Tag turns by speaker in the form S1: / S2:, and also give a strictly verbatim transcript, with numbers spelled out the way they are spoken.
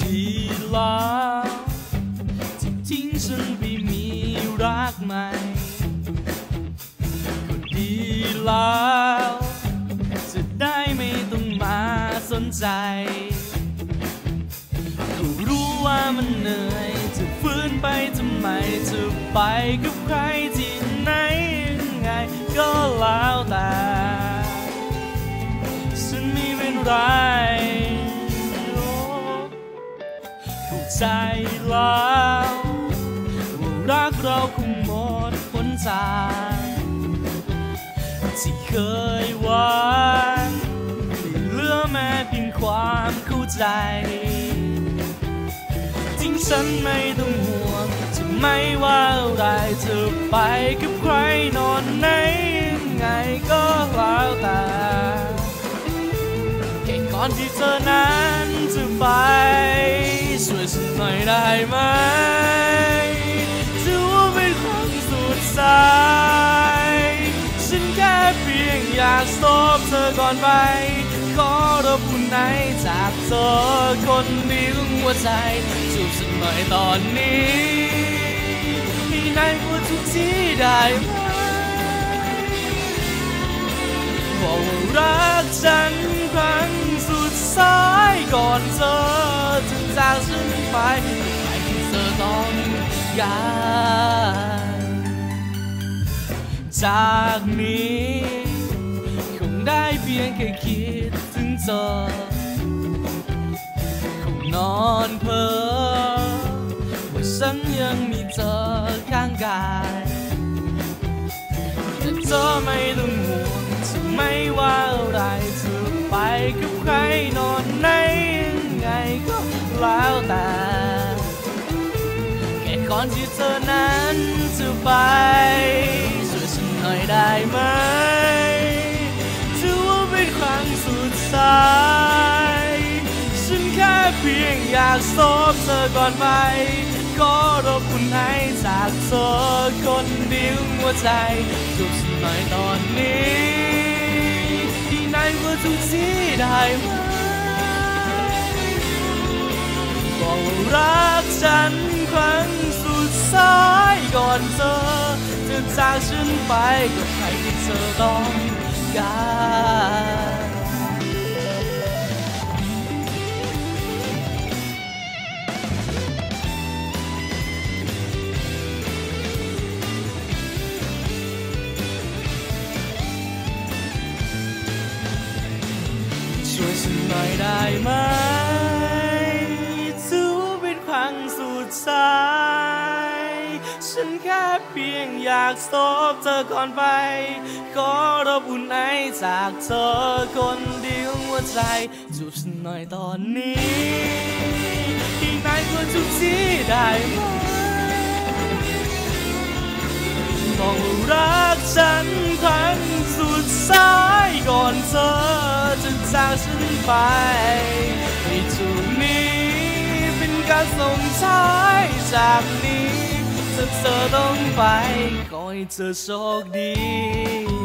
S1: ดีแล้วที่ทิ้งฉันไปมีรักใหม่ก็ดีแล้วจะได้ไม่ต้องมาสนใจก็รู้ว่ามันเหนื่อยจะฟื้นไปทำไมจะไปกับใครที่ไหนยังไงก็แล้วแต่ฉันไม่เป็นไรเข้าใจแล้วว่ารักเราคงหมดหนทางที่เคยหวังเหลือแม้เพียงความเข้าใจทิ้งฉันไม่ต้องห่วงจะไม่ว่าอะไรจะไปกับใครนอนไหนยังไงก็แล้วแต่แค่ก่อนที่เธอนั้นจะไปช่วยฉันหน่อยได้ไหมถือว่าเป็นความสุดท้ายฉันแค่เพียงอยากสบเธอก่อนไปขอรับอุ่นในจากเธอคนเดียวหัวใจจูบฉันหน่อยตอนนี้ให้ในหัวทุกที่ได้ไหมบอกว่ารักฉันครั้งสุดท้ายก่อนเธอจะจากฉันไปไปที่เธอต้องการจากนี้คงได้เพียงแค่คิดถึงเธอคงนอนเพ้อว่าฉันยังมีเธอข้างกายแต่เธอไม่ต้องห่วงจะไม่ว่าอะไรจะไปกับใครนอนไหนยังไงก็แล้วแต่แค่ก่อนที่เธอนั้นจะไปช่วยฉันหน่อยได้ไหมถือว่าเป็นครั้งสุดท้ายฉันแค่เพียงอยากสบเธอก่อนไปก็รบคุณให้จากเธอคนเดียวหัวใจจูบฉันหน่อยตอนนี้ที่ไหนว่าทุกที่ได้ไหมบอกว่ารักฉันครั้งสุดท้ายก่อนเธอจะจากฉันไปกับใครที่เธอต้องการช่วยฉันหน่อยได้ไหมถือว่าเป็นครั้งสุดท้ายฉันแค่เพียงอยากสบเธอก่อนไปขอรับอุ่นไอจากเธอคนเดียวหัวใจจูบฉันหน่อยตอนนี้ที่ไหนก็ทุกที่ได้ไหมบอกว่ารักฉันครั้งสุดท้ายก่อนเธอจะจากฉันไปให้จุดนี้เป็นการส่งท้ายจากนี้ถ้าเธอต้องไปขอให้เธอโชคดี